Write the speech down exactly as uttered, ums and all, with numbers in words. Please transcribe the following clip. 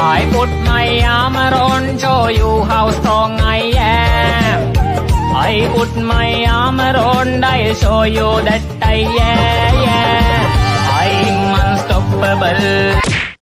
I put my arm around, show you how strong I am. I put my arm around, I'll show you that I am. I'm unstoppable.